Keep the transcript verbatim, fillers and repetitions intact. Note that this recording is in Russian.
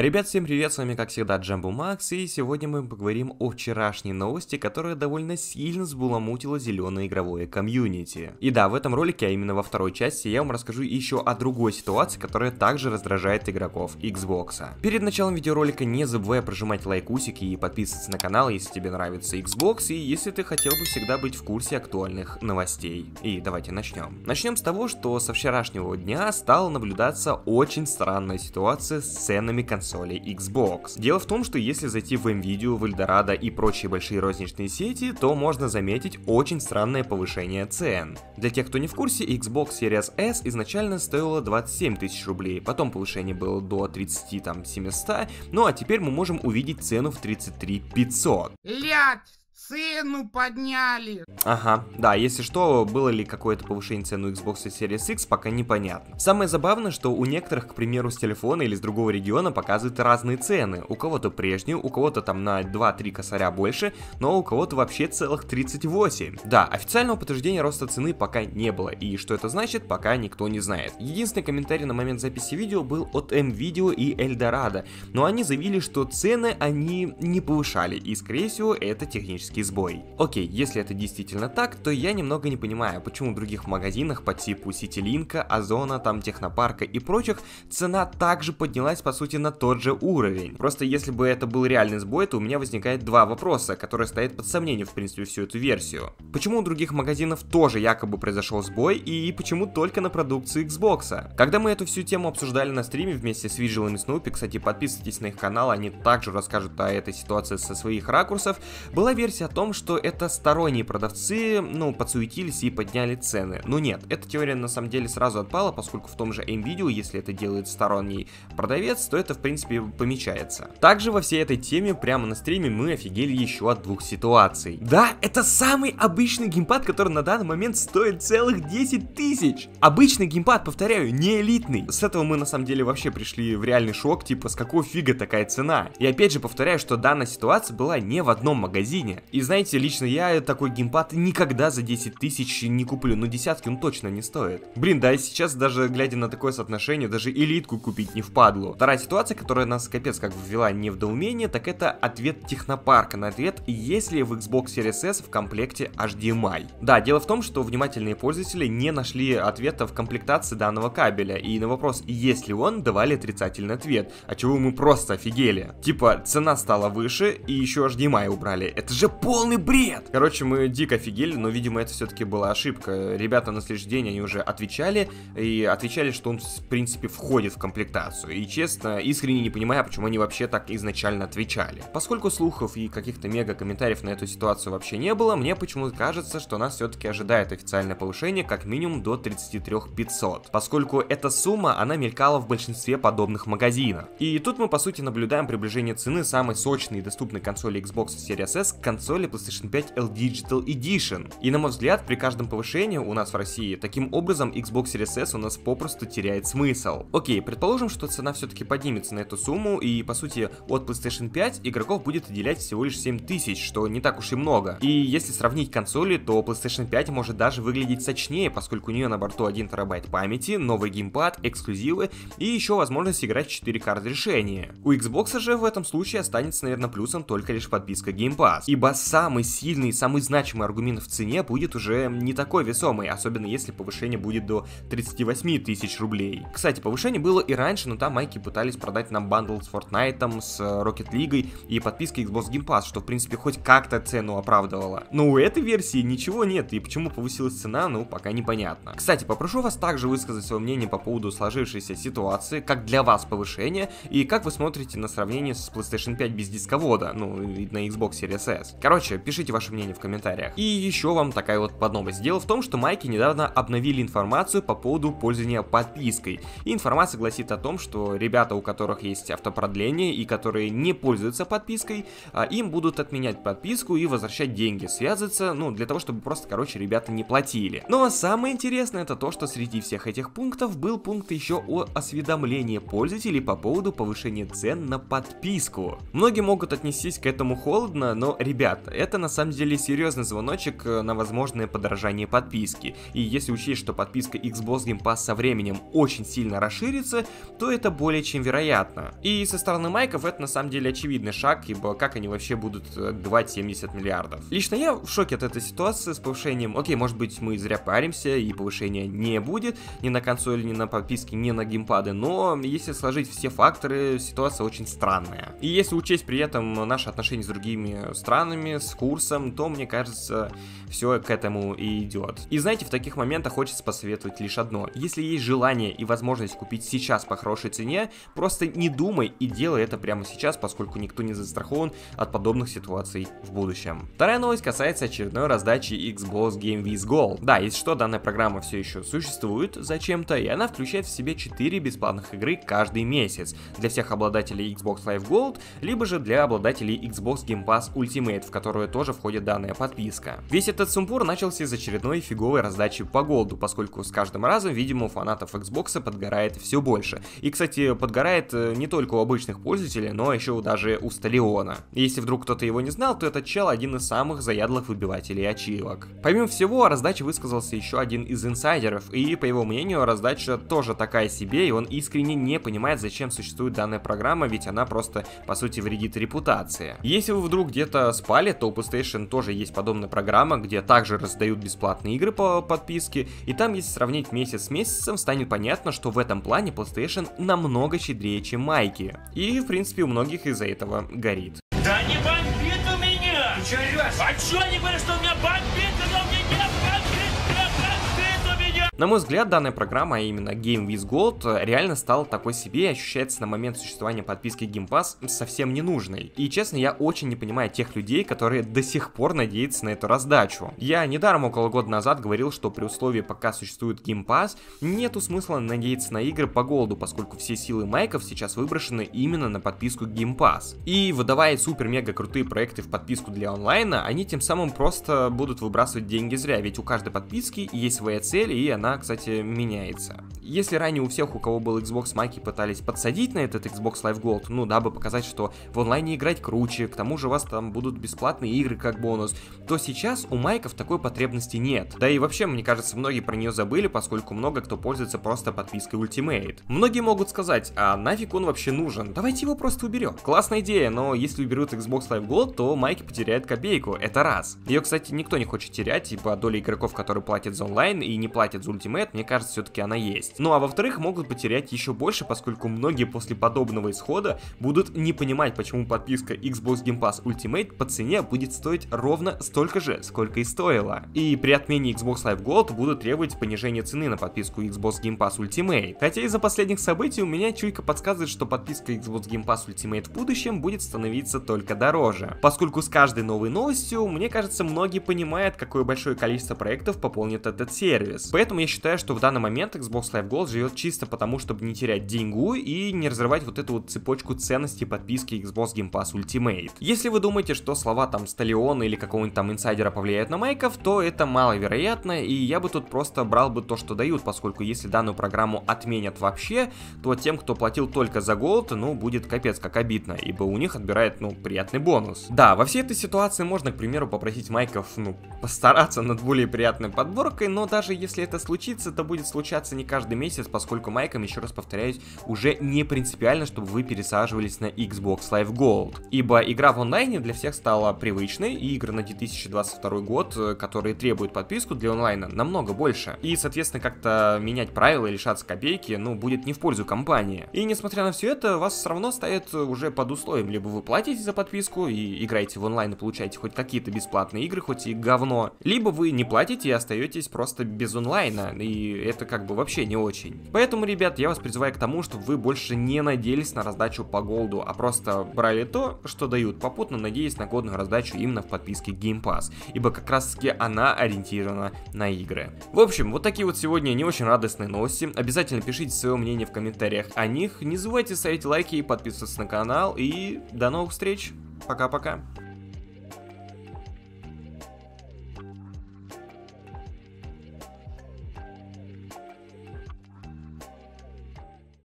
Ребят, всем привет, с вами как всегда Джамбо Макс, и сегодня мы поговорим о вчерашней новости, которая довольно сильно взбаламутила зеленое игровое комьюнити. И да, в этом ролике, а именно во второй части, я вам расскажу еще о другой ситуации, которая также раздражает игроков Xbox. Перед началом видеоролика не забывай прожимать лайкусик и подписываться на канал, если тебе нравится Xbox, и если ты хотел бы всегда быть в курсе актуальных новостей. И давайте начнем. Начнем с того, что со вчерашнего дня стала наблюдаться очень странная ситуация с ценами консолей. консолей Xbox. Дело в том, что если зайти в Nvidia, в Eldorado и прочие большие розничные сети, то можно заметить очень странное повышение цен. Для тех, кто не в курсе, Xbox Series S изначально стоила двадцать семь тысяч рублей, потом повышение было до тридцати семисот, ну а теперь мы можем увидеть цену в тридцать три пятьсот. Лять! Цену подняли. Ага, да, если что, было ли какое-то повышение цены у Xbox Series X, пока непонятно. Самое забавное, что у некоторых, к примеру, с телефона или с другого региона показывают разные цены. У кого-то прежнюю, у кого-то там на два-три косаря больше, но у кого-то вообще целых тридцать восемь. Да, официального подтверждения роста цены пока не было, и что это значит, пока никто не знает. Единственный комментарий на момент записи видео был от Nvidia и Eldorado, но они заявили, что цены они не повышали, и скорее всего это технический сбой. Окей, если это действительно так, то я немного не понимаю, почему в других магазинах по типу Ситилинка, Озона, там Технопарка и прочих цена также поднялась по сути на тот же уровень. Просто если бы это был реальный сбой, то у меня возникает два вопроса, которые стоят под сомнением в принципе всю эту версию. Почему у других магазинов тоже якобы произошел сбой и почему только на продукцию Xbox? Когда мы эту всю тему обсуждали на стриме вместе с Vigil и Снупи, кстати, подписывайтесь на их канал, они также расскажут о этой ситуации со своих ракурсов, была версия о том, что это сторонние продавцы, ну, подсуетились и подняли цены. Но нет, эта теория на самом деле сразу отпала, поскольку в том же Nvidia, если это делает сторонний продавец, то это в принципе помечается. Также во всей этой теме прямо на стриме мы офигели еще от двух ситуаций. Да, это самый обычный геймпад, который на данный момент стоит целых десять тысяч. Обычный геймпад, повторяю, не элитный. С этого мы на самом деле вообще пришли в реальный шок, типа с какого фига такая цена. И опять же повторяю, что данная ситуация была не в одном магазине. И знаете, лично я такой геймпад никогда за десять тысяч не куплю, но десятки он точно не стоит. Блин, да и сейчас даже глядя на такое соотношение, даже элитку купить не впадло. Вторая ситуация, которая нас капец как ввела не в недоумение, так это ответ Технопарка на ответ, есть ли в Xbox Series S в комплекте эйч ди эм ай. Да, дело в том, что внимательные пользователи не нашли ответа в комплектации данного кабеля, и на вопрос, есть ли он, давали отрицательный ответ, от чего мы просто офигели. Типа, цена стала выше, и еще эйч ди эм ай убрали. Это же полный бред! Короче, мы дико офигели, но, видимо, это все-таки была ошибка. Ребята на следующий день, они уже отвечали, и отвечали, что он, в принципе, входит в комплектацию. И, честно, искренне не понимаю, почему они вообще так изначально отвечали. Поскольку слухов и каких-то мега-комментариев на эту ситуацию вообще не было, мне почему-то кажется, что нас все-таки ожидает официальное повышение как минимум до тридцати трёх пятисот. Поскольку эта сумма, она мелькала в большинстве подобных магазинов. И тут мы, по сути, наблюдаем приближение цены самой сочной и доступной консоли Xbox Series S к консоли PlayStation пять эл Digital Edition. И на мой взгляд, при каждом повышении у нас в России, таким образом Xbox Series S у нас попросту теряет смысл. Окей, предположим, что цена все-таки поднимется на эту сумму, и по сути от PlayStation пять игроков будет отделять всего лишь семь тысяч, что не так уж и много. И если сравнить консоли, то PlayStation пять может даже выглядеть сочнее, поскольку у нее на борту один терабайт памяти, новый геймпад, эксклюзивы и еще возможность играть в четыре ка разрешения. У Xbox же в этом случае останется, наверное, плюсом только лишь подписка Game Pass, ибо самый сильный и самый значимый аргумент в цене будет уже не такой весомый, особенно если повышение будет до тридцати восьми тысяч рублей. Кстати, повышение было и раньше, но там майки пытались продать нам бандл с Fortnite, с Rocket League и подпиской Xbox Game Pass, что в принципе хоть как-то цену оправдывало. Но у этой версии ничего нет, и почему повысилась цена, ну пока непонятно. Кстати, попрошу вас также высказать свое мнение по поводу сложившейся ситуации, как для вас повышение, и как вы смотрите на сравнение с PlayStation пять без дисковода, ну и на Xbox Series S. Короче, пишите ваше мнение в комментариях. И еще вам такая вот подновость. Дело в том, что майки недавно обновили информацию по поводу пользования подпиской. И информация гласит о том, что ребята, у которых есть автопродление и которые не пользуются подпиской, им будут отменять подписку и возвращать деньги. Связываться, ну, для того, чтобы просто, короче, ребята не платили. Но самое интересное это то, что среди всех этих пунктов был пункт еще о осведомлении пользователей по поводу повышения цен на подписку. Многие могут отнестись к этому холодно, но, ребят, ребят, это на самом деле серьезный звоночек на возможное подорожание подписки. И если учесть, что подписка Xbox Game Pass со временем очень сильно расширится, то это более чем вероятно. И со стороны майков это на самом деле очевидный шаг, ибо как они вообще будут отбивать семьдесят миллиардов. Лично я в шоке от этой ситуации с повышением. Окей, может быть мы зря паримся и повышения не будет ни на консоли, ни на подписки, ни на геймпады, но если сложить все факторы, ситуация очень странная. И если учесть при этом наши отношения с другими странами, с курсом, то мне кажется, все к этому и идет. И знаете, в таких моментах хочется посоветовать лишь одно. Если есть желание и возможность купить сейчас по хорошей цене, просто не думай и делай это прямо сейчас, поскольку никто не застрахован от подобных ситуаций в будущем. Вторая новость касается очередной раздачи Xbox Game with Gold. Да, если что, данная программа все еще существует зачем-то, и она включает в себе четыре бесплатных игры каждый месяц для всех обладателей Xbox Live Gold, либо же для обладателей Xbox Game Pass Ultimate, в которую тоже входит данная подписка. Весь этот сумбур начался из очередной фиговой раздачи по голду, поскольку с каждым разом, видимо, у фанатов Xbox подгорает все больше. И, кстати, подгорает не только у обычных пользователей, но еще даже у Сталиона. Если вдруг кто-то его не знал, то этот чел один из самых заядлых выбивателей ачивок. Помимо всего, о раздаче высказался еще один из инсайдеров, и, по его мнению, раздача тоже такая себе, и он искренне не понимает, зачем существует данная программа, ведь она просто, по сути, вредит репутации. Если вы вдруг где-то спали, то у PlayStation тоже есть подобная программа, где также раздают бесплатные игры по подписке, и там, если сравнить месяц с месяцем, станет понятно, что в этом плане PlayStation намного щедрее, чем майки. И, в принципе, у многих из-за этого горит. Да не бомбит у меня! Ты чё орёшь? А чё не говоришь, что у меня бомбит, когда у меня не бомбит, не бомбит у меня? На мой взгляд, данная программа, а именно Game with Gold, реально стала такой себе и ощущается на момент существования подписки Game Pass совсем ненужной. И честно, я очень не понимаю тех людей, которые до сих пор надеются на эту раздачу. Я недаром около года назад говорил, что при условии, пока существует Game Pass, нету смысла надеяться на игры по голду, поскольку все силы майков сейчас выброшены именно на подписку Game Pass. И выдавая супер-мега крутые проекты в подписку для онлайна, они тем самым просто будут выбрасывать деньги зря, ведь у каждой подписки есть своя цель, и она, кстати, меняется. Если ранее у всех, у кого был Xbox, майки пытались подсадить на этот Xbox Live Gold, ну, дабы показать, что в онлайне играть круче, к тому же у вас там будут бесплатные игры как бонус, то сейчас у майков такой потребности нет. Да и вообще, мне кажется, многие про нее забыли, поскольку много кто пользуется просто подпиской Ultimate. Многие могут сказать, а нафиг он вообще нужен? Давайте его просто уберем. Классная идея, но если уберут Xbox Live Gold, то майки потеряют копейку, это раз. Ее, кстати, никто не хочет терять, ибо доля игроков, которые платят за онлайн и не платят за Ultimate, мне кажется, все-таки она есть. Ну а во-вторых, могут потерять еще больше, поскольку многие после подобного исхода будут не понимать, почему подписка Xbox Game Pass Ultimate по цене будет стоить ровно столько же, сколько и стоила. И при отмене Xbox Live Gold будут требовать понижения цены на подписку Xbox Game Pass Ultimate. Хотя из-за последних событий у меня чуйка подсказывает, что подписка Xbox Game Pass Ultimate в будущем будет становиться только дороже. Поскольку с каждой новой новостью, мне кажется, многие понимают, какое большое количество проектов пополнит этот сервис. Поэтому я считаю, что в данный момент Xbox Live Gold живет чисто потому, чтобы не терять деньгу и не разрывать вот эту вот цепочку ценностей подписки Xbox Game Pass Ultimate. Если вы думаете, что слова там Сталиона или какого-нибудь там инсайдера повлияют на майков, то это маловероятно, и я бы тут просто брал бы то, что дают, поскольку если данную программу отменят вообще, то тем, кто платил только за Gold, ну, будет капец как обидно, ибо у них отбирает, ну, приятный бонус. Да, во всей этой ситуации можно, к примеру, попросить майков, ну, постараться над более приятной подборкой, но даже если это случится, то будет случаться не каждый месяц, поскольку майкам, еще раз повторяюсь, уже не принципиально, чтобы вы пересаживались на Xbox Live Gold. Ибо игра в онлайне для всех стала привычной, и игры на две тысячи двадцать второй год, которые требуют подписку для онлайна, намного больше. И, соответственно, как-то менять правила и лишаться копейки, ну, будет не в пользу компании. И, несмотря на все это, вас все равно ставят уже под условием, либо вы платите за подписку и играете в онлайн и получаете хоть какие-то бесплатные игры, хоть и говно, либо вы не платите и остаетесь просто без онлайна, и это как бы вообще не очень. Поэтому, ребят, я вас призываю к тому, чтобы вы больше не надеялись на раздачу по голду, а просто брали то, что дают, попутно надеясь на годную раздачу именно в подписке Game Pass, ибо как раз таки она ориентирована на игры. В общем, вот такие вот сегодня не очень радостные новости. Обязательно пишите свое мнение в комментариях о них, не забывайте ставить лайки и подписываться на канал, и до новых встреч, пока-пока.